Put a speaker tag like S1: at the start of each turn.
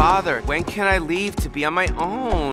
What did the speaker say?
S1: father. When can I leave to be on my own?